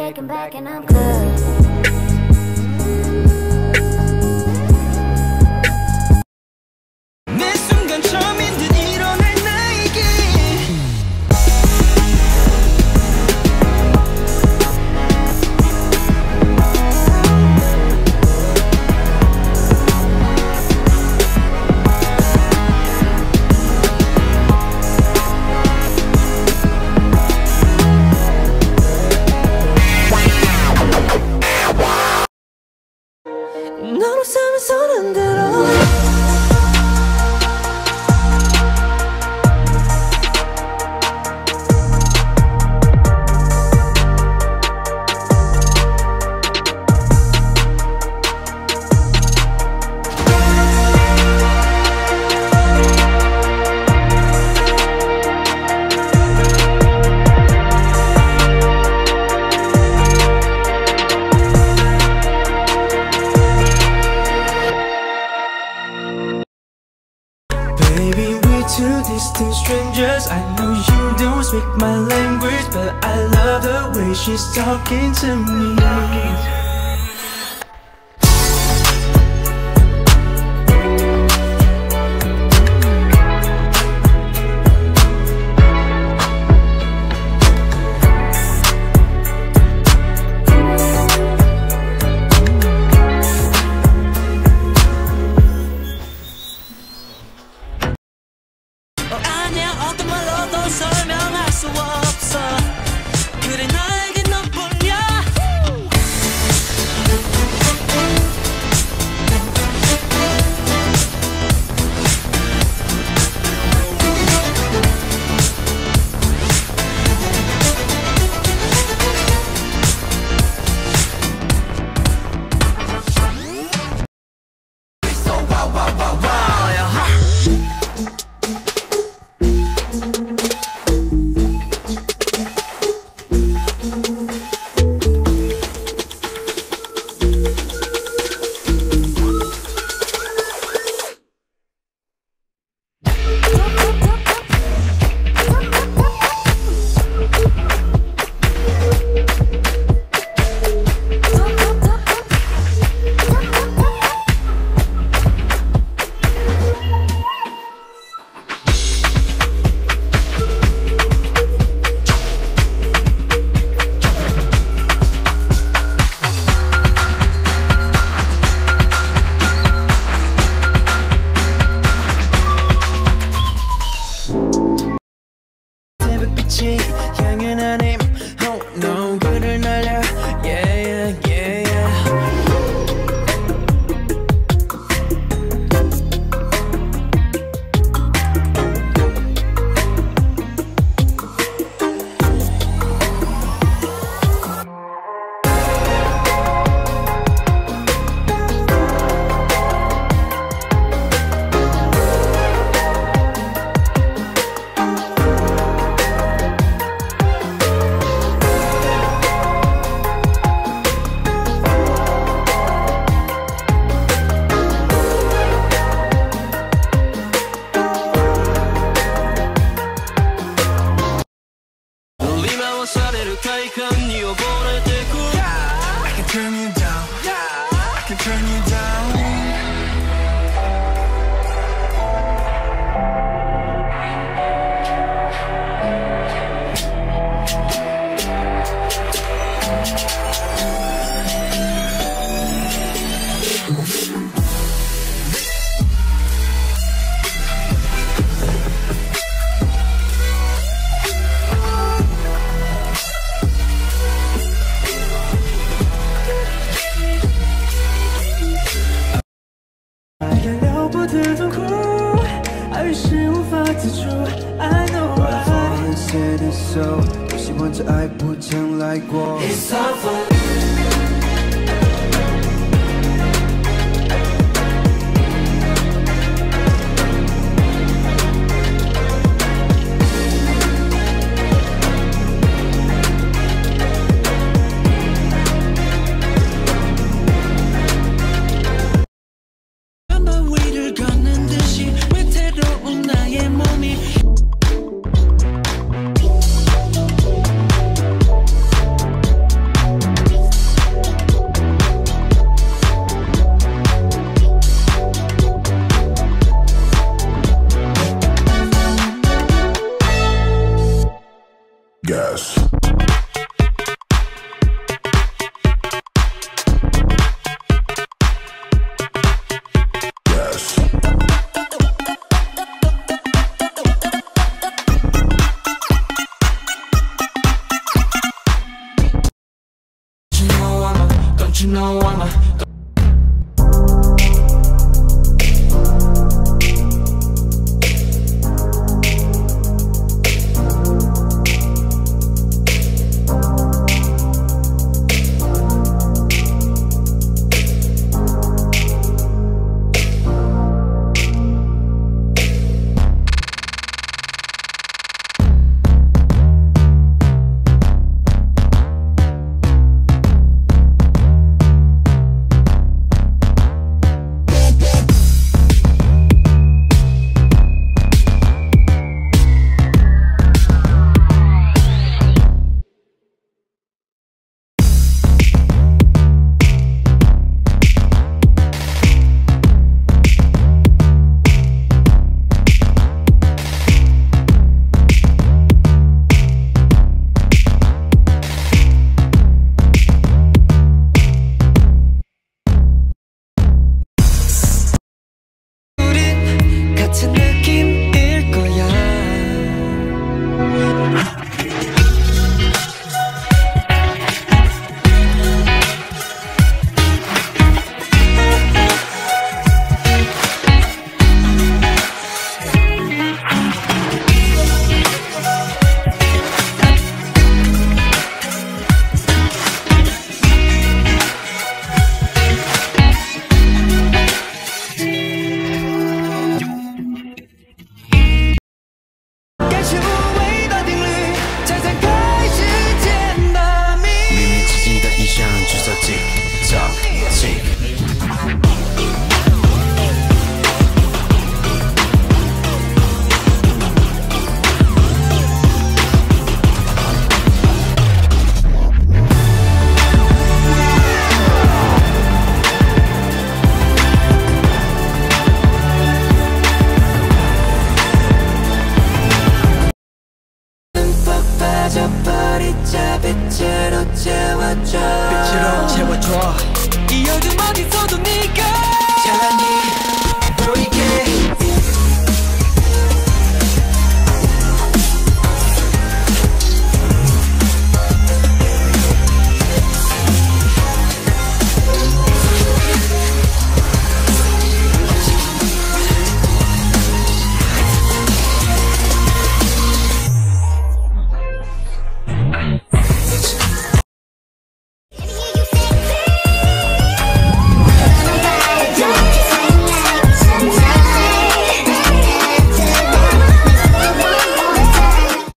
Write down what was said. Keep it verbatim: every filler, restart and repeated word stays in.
taken back and I'm good. 내 순간 처음인 듯 일어날 나에게 넌 없으면 손 안 들어. Baby, we're two distant strangers. I know you don't speak my language, but I love the way she's talking to me. 어떤 말로도 설명할 수 없어. 그래 나에게 너뿐이야. 새벽빛이 향연 안에 Oh no 그를 날려 Yeah yeah yeah I can turn you down, I can turn you down. I wish you were to true. I know I said it so. 不喜欢这爱不曾来过。It's all fun. Gas. You know I'm a 빛으로 채워줘 빛으로 채워줘 이 어둠 어디서도 네가 찬란히 보이게